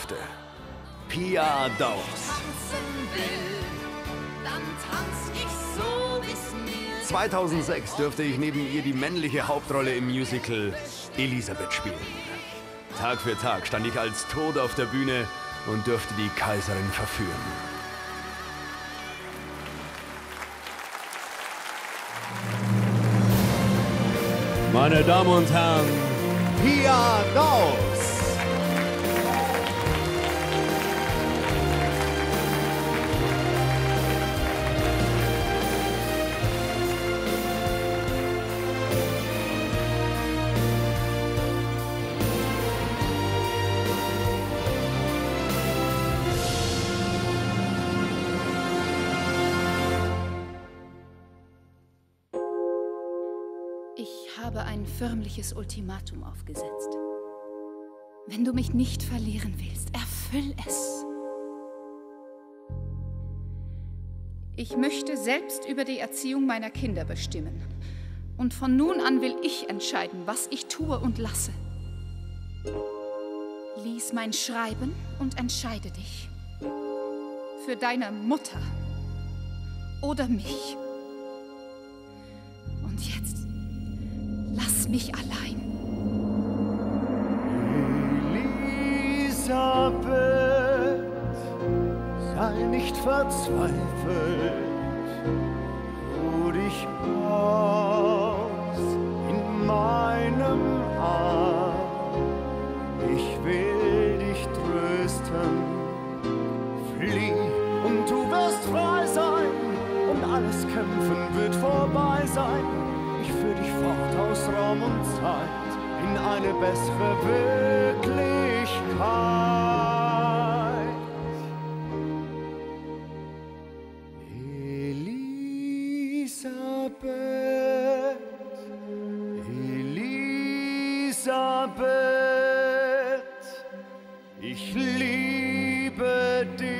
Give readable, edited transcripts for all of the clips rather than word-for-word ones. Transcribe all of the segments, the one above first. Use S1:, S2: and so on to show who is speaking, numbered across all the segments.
S1: durfte. Pia Daus.
S2: Tanzen will, dann tanz ich so, wie's mir
S1: 2006 durfte ich neben ihr die männliche Hauptrolle im Musical Elisabeth spielen. Tag für Tag stand ich als Tod auf der Bühne und durfte die Kaiserin verführen. Meine Damen und Herren, Pia Daus.
S3: Ich habe ein förmliches Ultimatum aufgesetzt. Wenn du mich nicht verlieren willst, erfüll es. Ich möchte selbst über die Erziehung meiner Kinder bestimmen. Und von nun an will ich entscheiden, was ich tue und lasse. Lies mein Schreiben und entscheide dich. Für deine Mutter oder mich. Und jetzt lass mich allein.
S4: Elisabeth, sei nicht verzweifelt, ruh dich aus in meinem Arm. Ich will dich trösten, flieh und du wirst frei sein und alles Kämpfen wird vorbei sein. Ich führ dich fort aus Raum und Zeit in eine bessere Wirklichkeit. Elisabeth, Elisabeth, ich liebe dich.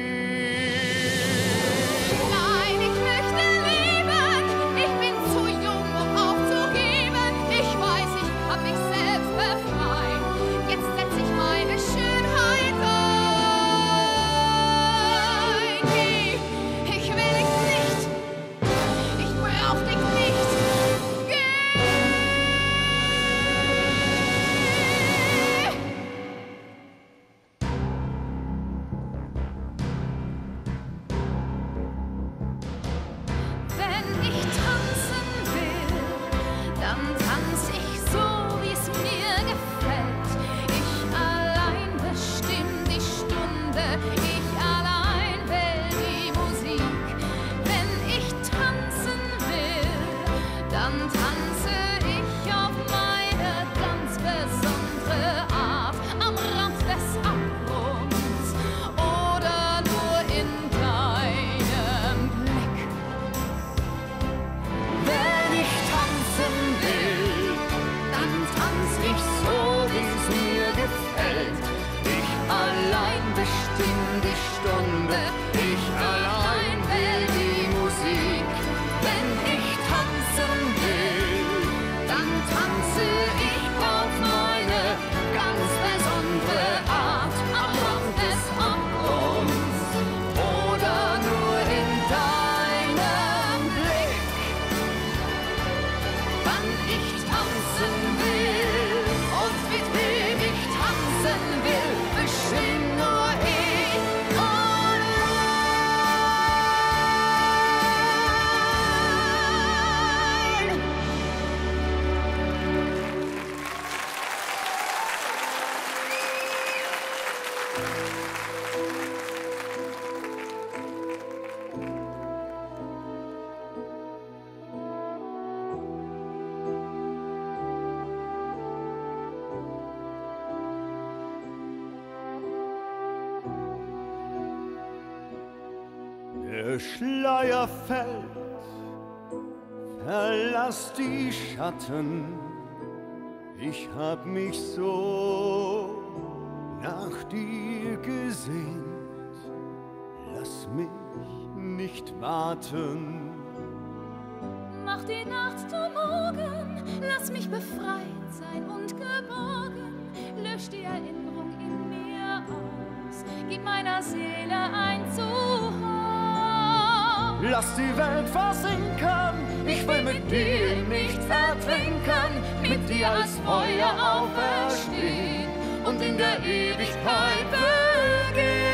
S4: Der Schleier fällt, verlass die Schatten. Ich hab mich so nach dir gesehnt. Lass mich nicht warten.
S3: Mach die Nacht zum Morgen, lass mich befreit sein und geborgen. Lösch die Erinnerung in mir auf.
S2: in meiner Seele einzuhauen.
S4: Lass die Welt versinken, ich will mit dir in nichts ertrinken, mit dir als Feuer auferstehen und in der Ewigkeit begehen.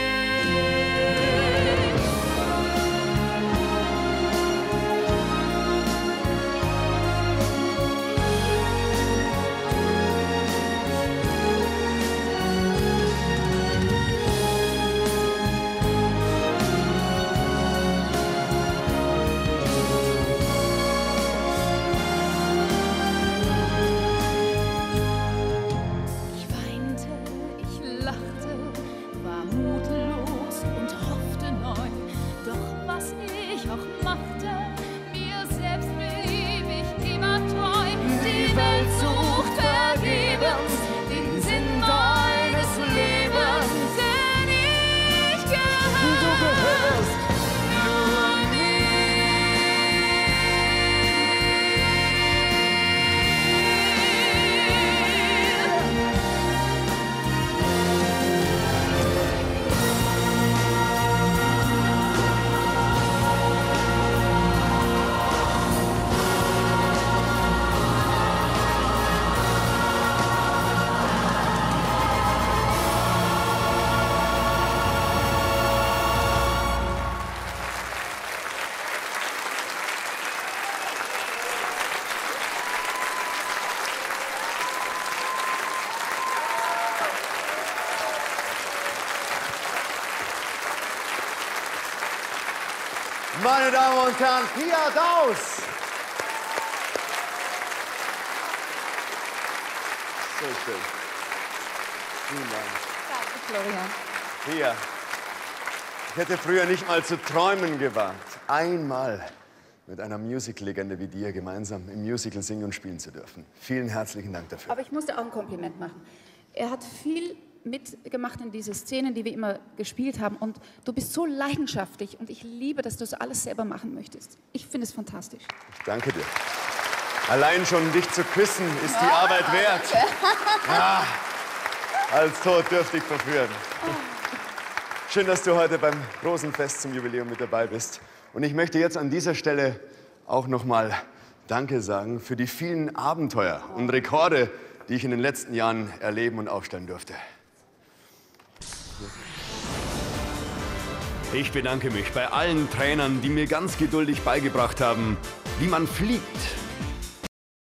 S5: Meine Damen und Herren, Pia Daus. So schön. Vielen Dank.
S3: Danke, Florian.
S5: Pia, ich hätte früher nicht mal zu träumen gewagt, einmal mit einer Musical-Legende wie dir gemeinsam im Musical singen und spielen zu dürfen. Vielen herzlichen Dank dafür.
S3: Aber ich musste auch ein Kompliment machen. Er hat viel mitgemacht in diese Szenen, die wir immer gespielt haben. Und du bist so leidenschaftlich und ich liebe, dass du das alles selber machen möchtest. Ich finde es fantastisch.
S5: Ich danke dir. Allein schon dich zu küssen ist die Arbeit wert. Ja, als Tod dürfte ich verführen. Schön, dass du heute beim großen Fest zum Jubiläum mit dabei bist. Und ich möchte jetzt an dieser Stelle auch noch mal Danke sagen für die vielen Abenteuer und Rekorde, die ich in den letzten Jahren erleben und aufstellen durfte.
S1: Ich bedanke mich bei allen Trainern, die mir ganz geduldig beigebracht haben, wie man fliegt,